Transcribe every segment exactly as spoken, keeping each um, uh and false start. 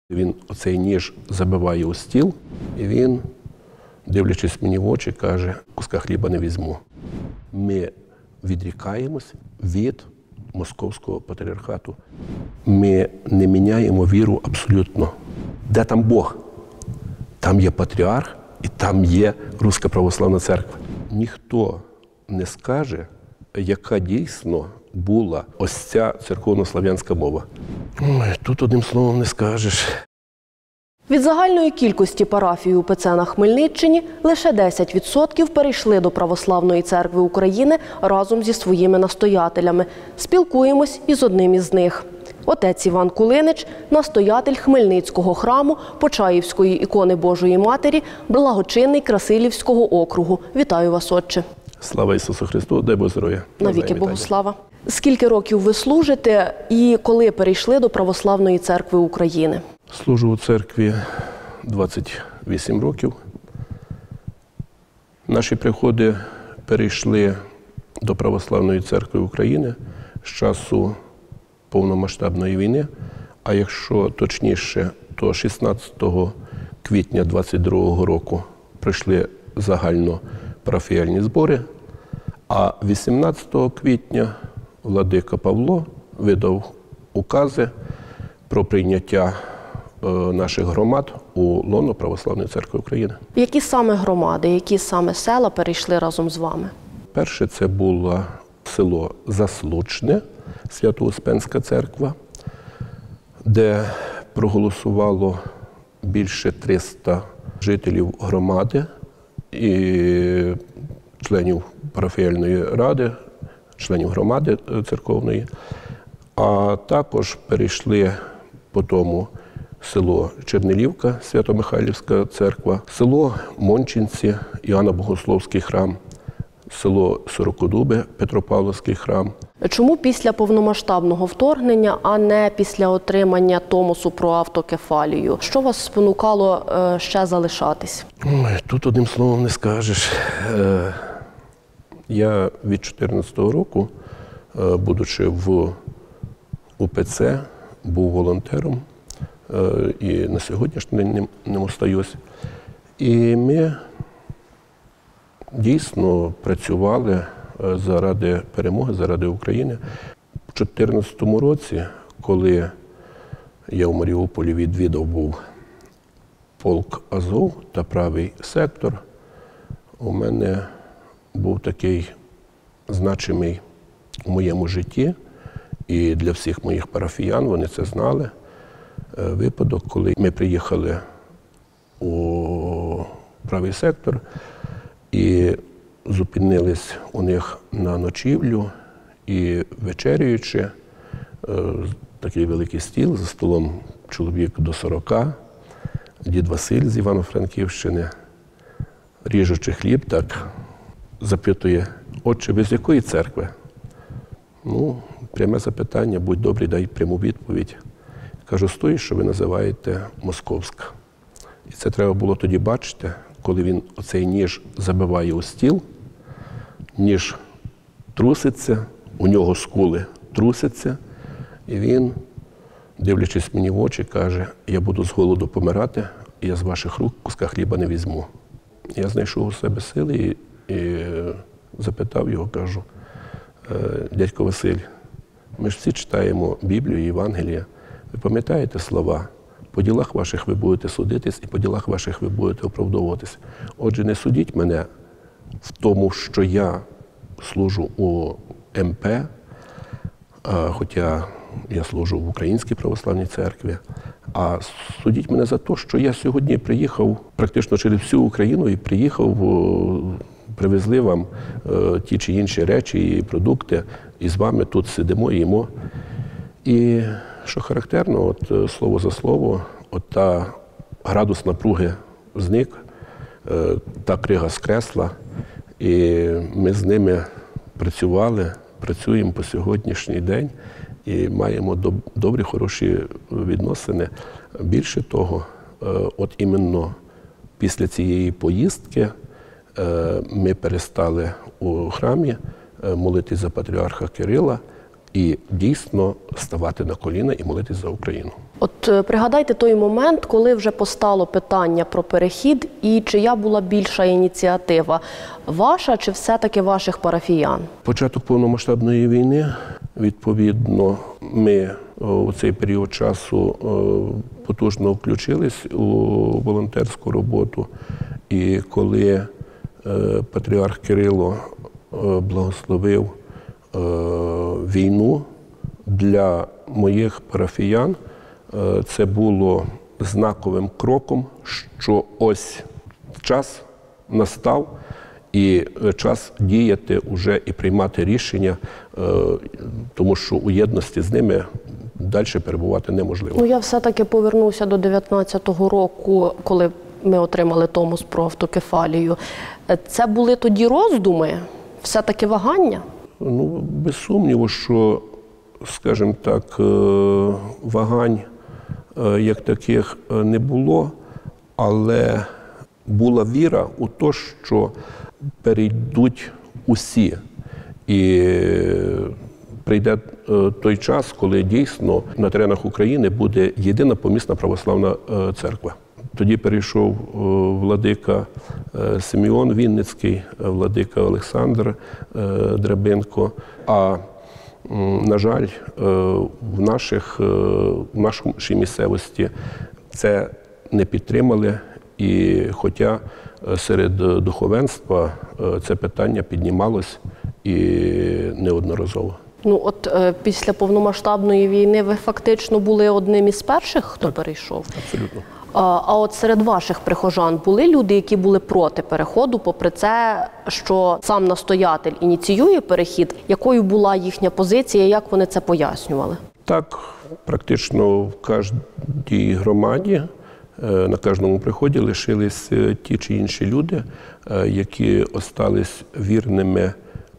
Він оцей ніж забиває у стіл, і він, дивлячись мені в очі, каже, куска хліба не візьму. Ми відрікаємось від московського патріархату. Ми не міняємо віру абсолютно. Де там Бог? Там є патріарх і там є Руська православна церква. Ніхто не скаже, яка дійсно була ось ця церковнослав'янська мова. Ой, тут одним словом не скажеш. Від загальної кількості парафій УПЦ на Хмельниччині лише десять відсотків перейшли до Православної церкви України разом зі своїми настоятелями. Спілкуємось із одним із них. Отець Іван Кулинич – настоятель Хмельницького храму Почаївської ікони Божої Матері, благочинний Красилівського округу. Вітаю вас, отче. Слава Ісусу Христу, дай Бог здоров'я. Навіки Богу слава. Скільки років ви служите і коли перейшли до Православної церкви України? Служу у церкві двадцять вісім років. Наші приходи перейшли до Православної церкви України з часу повномасштабної війни, а якщо точніше, то шістнадцятого квітня двадцять другого року прийшли загальнопарафіяльні збори, а вісімнадцятого квітня владика Павло видав укази про прийняття наших громад у лоно Православної церкви України. Які саме громади, які саме села перейшли разом з вами? Перше це було село Заслучне, Свято-Успенська церква, де проголосувало більше триста жителів громади і членів парафіяльної ради, членів громади церковної, а також перейшли по тому село Чернелівка, Свято-Михайлівська церква, село Мончинці, Іоанна Богословський храм, село Сорокодуби, Петропавловський храм. Чому після повномасштабного вторгнення, а не після отримання Томосу про автокефалію? Що вас спонукало ще залишатись? Ой, тут одним словом не скажеш. Я від чотирнадцятого року, будучи в УПЦ, був волонтером і на сьогоднішній день ним остаюсь. І ми дійсно працювали заради перемоги, заради України. У дві тисячі чотирнадцятому році, коли я в Маріуполі відвідав був полк Азов та правий сектор, у мене був такий значимий у моєму житті, і для всіх моїх парафіян, вони це знали, випадок, коли ми приїхали у правий сектор і зупинились у них на ночівлю і вечерюючи, такий великий стіл, за столом чоловік до сорока, дід Василь з Івано-Франківщини, ріжучи хліб, так запитує: «Отче, ви з якої церкви?» Ну, пряме запитання, будь добрий, дай пряму відповідь. Кажу, з тої, що ви називаєте московська. І це треба було тоді бачити, коли він оцей ніж забиває у стіл, ніж труситься, у нього скули трусяться, і він, дивлячись мені в очі, каже: «Я буду з голоду помирати, і я з ваших рук куска хліба не візьму». Я знайшов у себе сили і, і запитав його, кажу: «Дядько Василь, ми ж всі читаємо Біблію і Євангелія. Ви пам'ятаєте слова? По ділах ваших ви будете судитись, і по ділах ваших ви будете оправдовуватись. Отже, не судіть мене в тому, що я служу у ем пе, хоча я служу в Українській православній церкві, а судіть мене за те, що я сьогодні приїхав практично через всю Україну і приїхав, привезли вам ті чи інші речі і продукти, і з вами тут сидимо і їмо». І що характерно, от слово за слово, от та градус напруги зник, та крига скресла, і ми з ними працювали, працюємо по сьогоднішній день і маємо добрі, хороші відносини. Більше того, от іменно після цієї поїздки ми перестали у храмі молитись за патріарха Кирила і дійсно ставати на коліна і молитись за Україну. От е, пригадайте той момент, коли вже постало питання про перехід, і чия була більша ініціатива – ваша чи все-таки ваших парафіян? Початок повномасштабної війни, відповідно, ми у цей період часу потужно включились у волонтерську роботу. І коли патріарх Кирило благословив війну, для моїх парафіян це було знаковим кроком, що ось час настав, і час діяти вже і приймати рішення, тому що у єдності з ними далі перебувати неможливо. Ну, я все-таки повернуся до дев'ятнадцятого року, коли ми отримали томос про автокефалію. Це були тоді роздуми? Все-таки вагання? Ну, без сумніву, що, скажімо так, вагань як таких не було, але була віра у те, що перейдуть усі. І прийде той час, коли дійсно на теренах України буде єдина помісна православна церква. Тоді перейшов владика Симеон Вінницький, владика Олександр Драбинко. А, на жаль, в, наших, в нашій місцевості це не підтримали. І хоча серед духовенства це питання піднімалось і неодноразово. Ну от е, після повномасштабної війни ви фактично були одним із перших, хто так, перейшов? Абсолютно. А, а от серед ваших прихожан були люди, які були проти переходу, попри це, що сам настоятель ініціює перехід? Якою була їхня позиція, як вони це пояснювали? Так, практично в кожній громаді, на кожному приході лишились ті чи інші люди, які остались вірними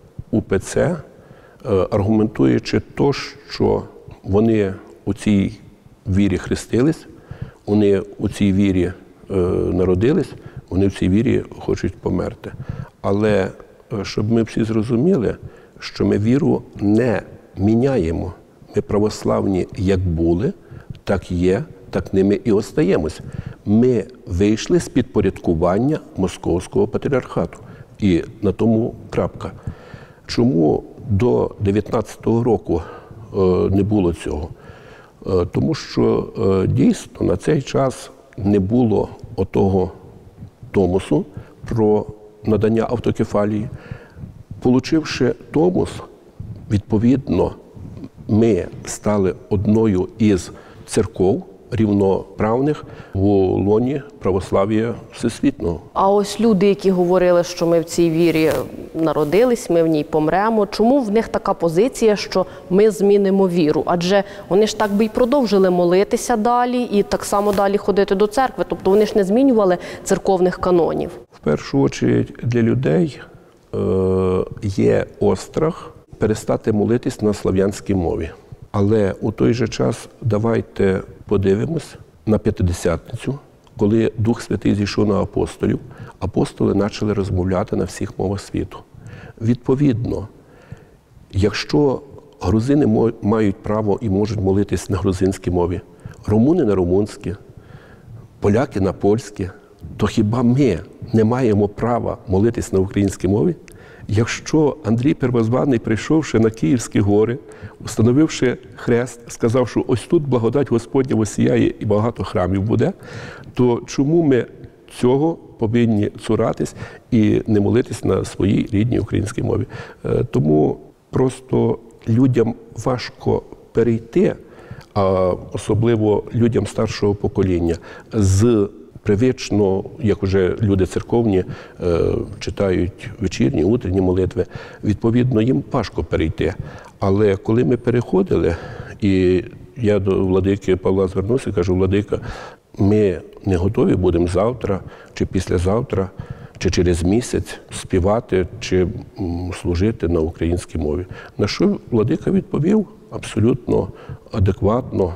УПЦ, аргументуючи те, що вони у цій вірі хрестились, вони у цій вірі народились, вони в цій вірі хочуть померти. Але щоб ми всі зрозуміли, що ми віру не міняємо. Ми православні як були, так є, так ними і остаємось. Ми вийшли з підпорядкування Московського патріархату. І на тому крапка. Чому до дев'ятнадцятого року не було цього? Тому що дійсно на цей час не було отого томосу про надання автокефалії. Получивши томос, відповідно, ми стали одною із церков рівноправних в лоні православ'я всесвітнього. А ось люди, які говорили, що ми в цій вірі народились, ми в ній помремо, чому в них така позиція, що ми змінимо віру? Адже вони ж так би й продовжили молитися далі і так само далі ходити до церкви, тобто вони ж не змінювали церковних канонів. В першу чергу для людей е, є острах перестати молитись на слов'янській мові. Але у той же час давайте подивимось на П'ятидесятницю, коли Дух Святий зійшов на апостолів, апостоли почали розмовляти на всіх мовах світу. Відповідно, якщо грузини мають право і можуть молитись на грузинській мові, румуни на румунській, поляки на польській, то хіба ми не маємо права молитись на українській мові? Якщо Андрій Первозваний, прийшовши на Київські гори, установивши хрест, сказав, що ось тут благодать Господня осіяє і багато храмів буде, то чому ми цього повинні цуратись і не молитись на своїй рідній українській мові? Тому просто людям важко перейти, а особливо людям старшого покоління, з привично, як уже люди церковні читають вечірні, утренні молитви, відповідно, їм важко перейти. Але коли ми переходили, і я до владики Павла звернувся і кажу: владика, ми не готові будемо завтра, чи післязавтра, чи через місяць співати, чи служити на українській мові. На що владика відповів абсолютно адекватно: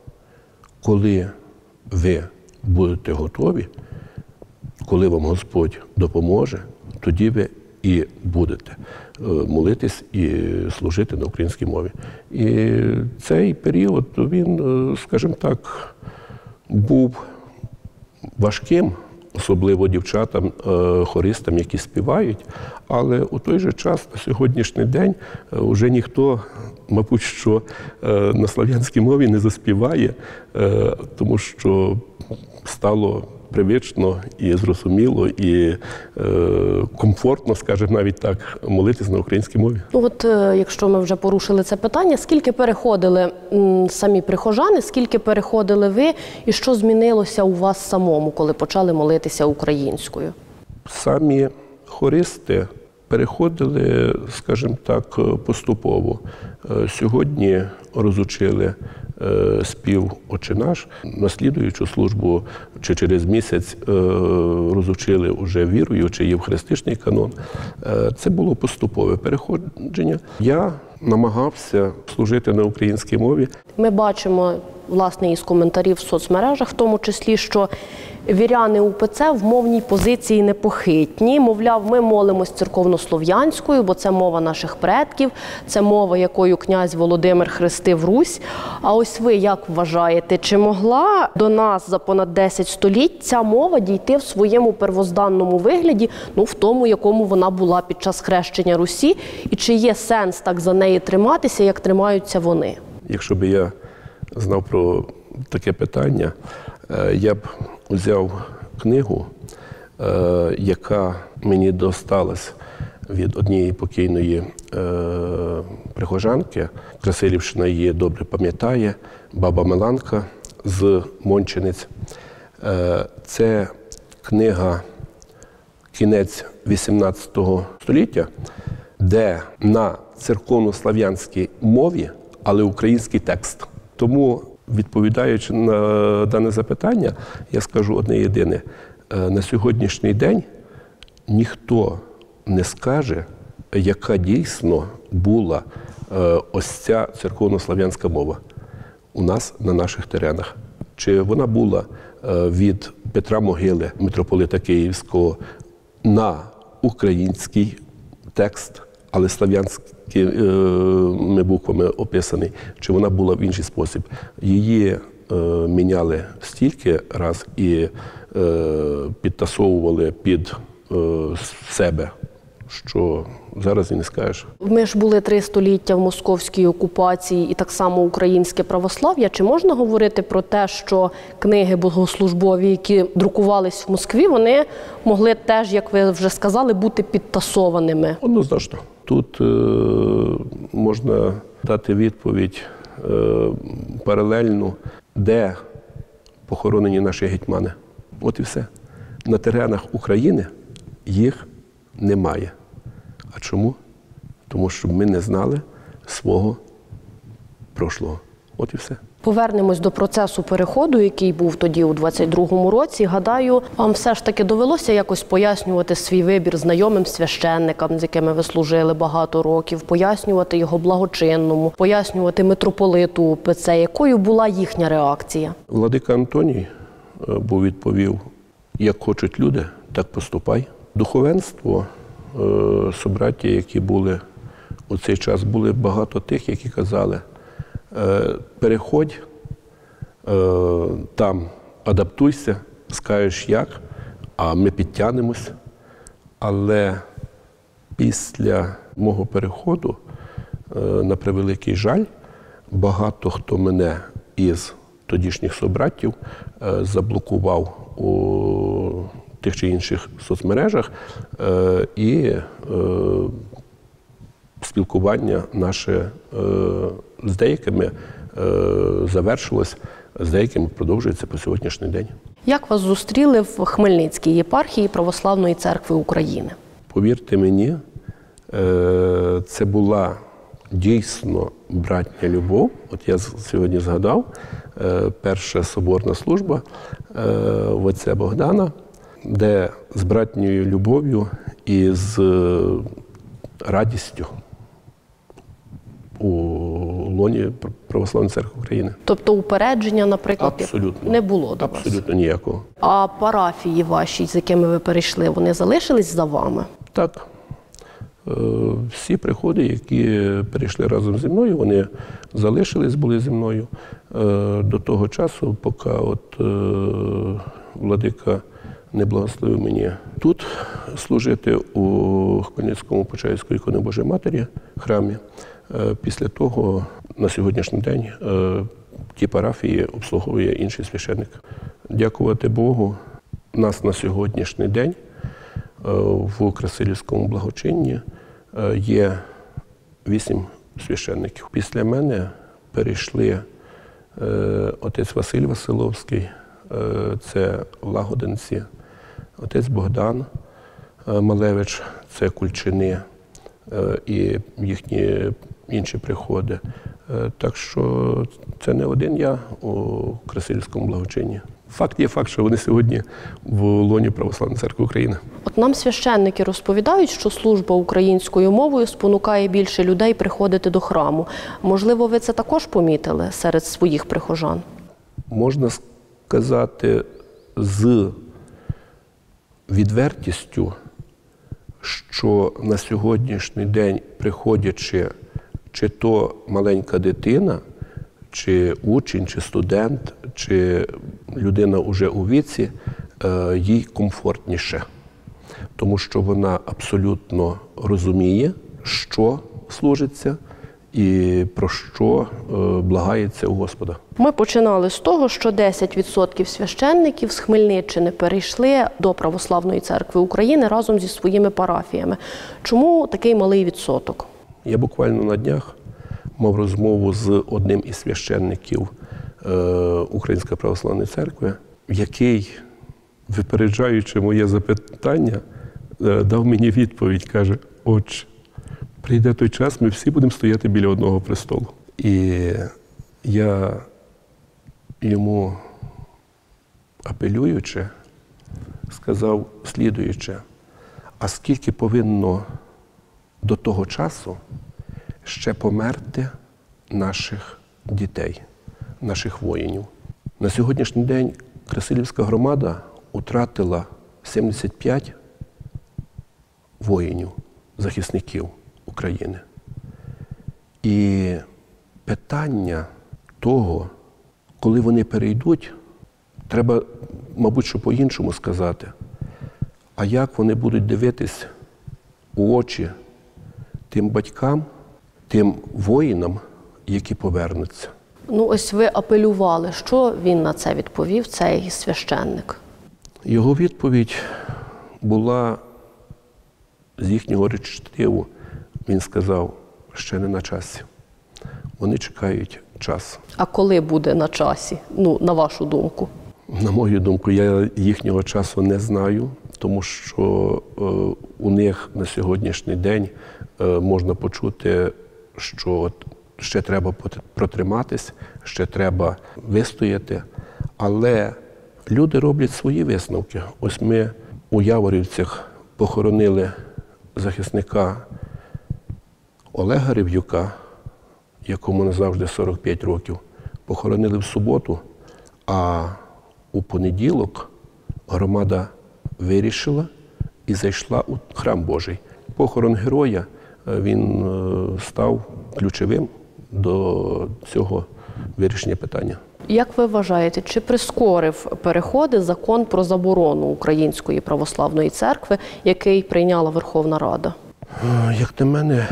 коли ви будете готові, коли вам Господь допоможе, тоді ви і будете молитись і служити на українській мові. І цей період, він, скажімо так, був важким, особливо дівчатам, хористам, які співають, але у той же час, на сьогоднішній день, вже ніхто, мабуть, що на слов'янській мові не заспіває, тому що стало привично і зрозуміло, і е, комфортно, скажімо, навіть так, молитись на українській мові. Ну от, е, якщо ми вже порушили це питання, скільки переходили м, самі прихожани, скільки переходили ви, і що змінилося у вас самому, коли почали молитися українською? Самі хористи переходили, скажімо так, поступово. Сьогодні розучили спів «Отче наш», на слідуючу службу чи через місяць розучили вже віруючий євхаристичний канон. Це було поступове переходження. Я намагався служити на українській мові. Ми бачимо, власне, із коментарів в соцмережах, в тому числі, що віряни УПЦ в мовній позиції непохитні. Мовляв, ми молимось церковнослов'янською, бо це мова наших предків, це мова, якою князь Володимир хрестив Русь. А ось ви як вважаєте, чи могла до нас за понад десять століть ця мова дійти в своєму первозданному вигляді, ну, в тому, якому вона була під час хрещення Русі, і чи є сенс так за неї триматися, як тримаються вони? Якщо б я знав про таке питання, я б взяв книгу, яка мені досталась від однієї покійної прихожанки. Красилівщина її добре пам'ятає, баба Меланка з Мончинець. Це книга кінець вісімнадцятого століття, де на церковнослов'янській мові, але український текст. Тому, відповідаючи на дане запитання, я скажу одне єдине. На сьогоднішній день ніхто не скаже, яка дійсно була ось ця церковнослов'янська мова у нас на наших теренах. Чи вона була від Петра Могили, митрополита Київського, на український текст, але слав'янськими буквами описаний, чи вона була в інший спосіб. Її е, міняли стільки раз і е, підтасовували під е, себе, що зараз і не скажеш. Ми ж були три століття в московській окупації і так само українське православ'я. Чи можна говорити про те, що книги богослужбові, які друкувались в Москві, вони могли теж, як ви вже сказали, бути підтасованими? Однозначно. Тут е, можна дати відповідь е, паралельну, де похоронені наші гетьмани. От і все. На теренах України їх немає. А чому? Тому що ми не знали свого прошлого. От і все. Повернемось до процесу переходу, який був тоді у двадцять другому році. Гадаю, вам все ж таки довелося якось пояснювати свій вибір знайомим священникам, з якими ви служили багато років, пояснювати його благочинному, пояснювати митрополиту УПЦ. Якою була їхня реакція? Владика Антоній був відповів: як хочуть люди, так поступай. Духовенство, собраті, які були у цей час, були багато тих, які казали: переходь, там адаптуйся, скажеш як, а ми підтягнемось. Але після мого переходу, на превеликий жаль, багато хто мене із тодішніх собратів заблокував у тих чи інших соцмережах, і спілкування наше з деякими завершилось, з деякими продовжується по сьогоднішній день. Як вас зустріли в Хмельницькій єпархії Православної церкви України? Повірте мені, це була дійсно братня любов. От я сьогодні згадав, перша соборна служба в отця Богдана, де з братньою любов'ю і з радістю у лоні Православної церкви України. Тобто упередження, наприклад, Абсолютно. не було до Абсолютно вас? Абсолютно ніякого. А парафії ваші, з якими ви перейшли, вони залишились за вами? Так. Всі приходи, які перейшли разом зі мною, вони залишились, були зі мною до того часу, поки от владика не благословив мені тут служити у Хмельницькому Почаївської ікони Божої Матері храмі. Після того на сьогоднішній день ті парафії обслуговує інший священник. Дякувати Богу, у нас на сьогоднішній день в Красилівському благочинні є вісім священників. Після мене перейшли отець Василь Василовський, це Лагодинці, отець Богдан Малевич, це Кульчини і їхні інші приходи. Так що це не один я у Красилівському благочинні. Факт є факт, що вони сьогодні в лоні Православної церкви України. От нам священники розповідають, що служба українською мовою спонукає більше людей приходити до храму. Можливо, ви це також помітили серед своїх прихожан? Можна сказати з відвертістю, що на сьогоднішній день, приходячи, чи то маленька дитина, чи учень, чи студент, чи людина уже у віці, їй комфортніше. Тому що вона абсолютно розуміє, що служиться і про що благається у Господа. Ми починали з того, що десять відсотків священників з Хмельниччини перейшли до Православної церкви України разом зі своїми парафіями. Чому такий малий відсоток? Я буквально на днях мав розмову з одним із священників Української Православної церкви, який, випереджаючи моє запитання, дав мені відповідь, каже: «Отче, прийде той час, ми всі будемо стояти біля одного престолу». І я йому, апелюючи, сказав слідуюче: а скільки повинно до того часу ще померти наших дітей, наших воїнів? На сьогоднішній день Красилівська громада втратила сімдесят п'ять воїнів, захисників України. І питання того, коли вони перейдуть, треба, мабуть, що по-іншому сказати. А як вони будуть дивитись у очі тим батькам, тим воїнам, які повернуться? Ну, ось ви апелювали. Що він на це відповів, цей священник? Його відповідь була з їхнього речитиву. Він сказав: ще не на часі. Вони чекають час. А коли буде на часі, ну, на вашу думку? На мою думку, я їхнього часу не знаю, тому що е, у них на сьогоднішній день е, можна почути, що от ще треба протриматись, ще треба вистояти. Але люди роблять свої висновки. Ось ми у Яворівцях похоронили захисника Олега Рев'юка, якому назавжди сорок п'ять років. Похоронили в суботу, а у понеділок громада вирішила і зайшла у храм Божий. Похорон героя, він став ключовим до цього вирішення питання. Як ви вважаєте, чи прискорив переходи закон про заборону Української Православної церкви, який прийняла Верховна Рада? Як на мене,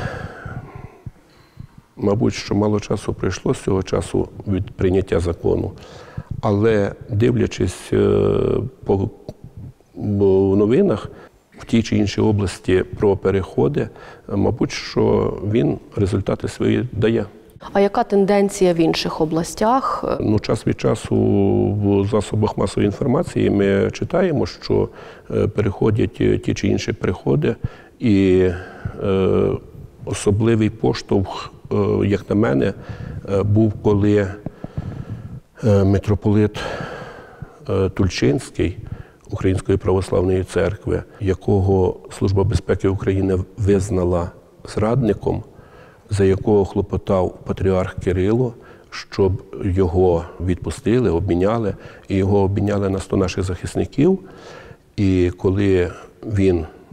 мабуть, що мало часу пройшло з цього часу від прийняття закону, але дивлячись по новинах в тій чи іншій області про переходи, мабуть, що він результати свої дає. А яка тенденція в інших областях? Ну, час від часу в засобах масової інформації ми читаємо, що переходять ті чи інші приходи, і е, особливий поштовх, е, як на мене, е, був, коли е, митрополит е, Тульчинський Української Православної церкви, якого Служба безпеки України визнала зрадником, за якого хлопотав патріарх Кирило, щоб його відпустили, обміняли, і його обміняли на сто наших захисників. І коли він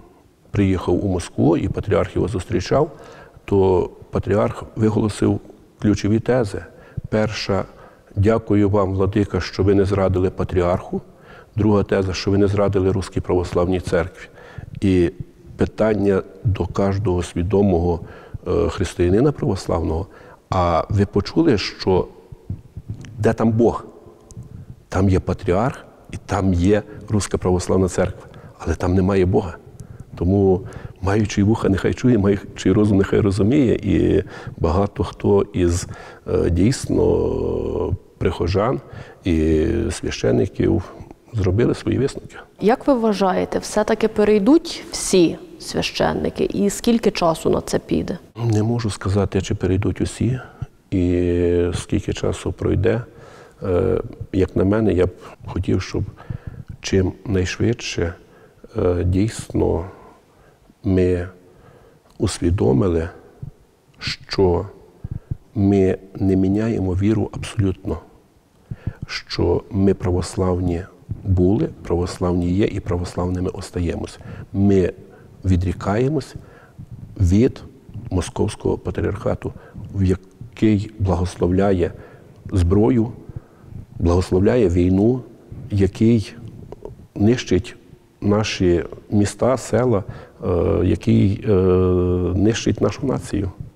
приїхав у Москву і патріарх його зустрічав, то патріарх виголосив ключові тези. Перша – дякую вам, владика, що ви не зрадили патріарху. Друга теза, що ви не зрадили Руській православній церкві. І питання до кожного свідомого християнина православного: а ви почули, що де там Бог? Там є патріарх і там є Руська православна церква, але там немає Бога. Тому маючи вуха нехай чує, маючи розум нехай розуміє, і багато хто із дійсно прихожан і священиків зробили свої висновки. Як ви вважаєте, все-таки перейдуть всі священники і скільки часу на це піде? Не можу сказати, чи перейдуть усі і скільки часу пройде. Як на мене, я б хотів, щоб чим найшвидше дійсно ми усвідомили, що ми не міняємо віру абсолютно, що ми православні були, православні є і православними остаємось. Ми відрікаємось від Московського патріархату, в який благословляє зброю, благословляє війну, який нищить наші міста, села, який нищить нашу націю.